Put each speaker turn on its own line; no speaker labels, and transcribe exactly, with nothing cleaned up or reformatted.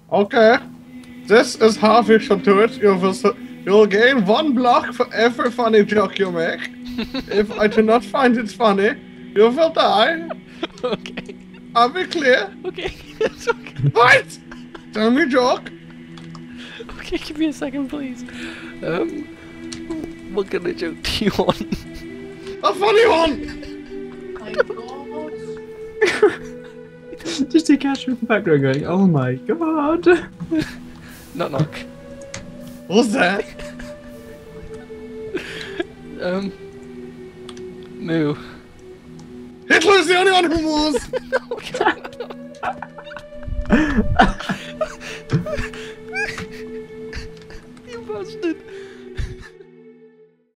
Okay. This is half you should do it. You will, you'll gain one block for every funny joke you make. If I do not find it funny, you will die.
Okay.
Are we clear?
Okay. It's okay.
What? Tell me joke.
Okay, give me a second, please. Um, what kind of joke do you want?
A funny one.
My God.
Just a catch in the background going, oh my god.
Knock knock.
Who's that?
Um, Moo.
Hitler's the only one who moves.
You bastard.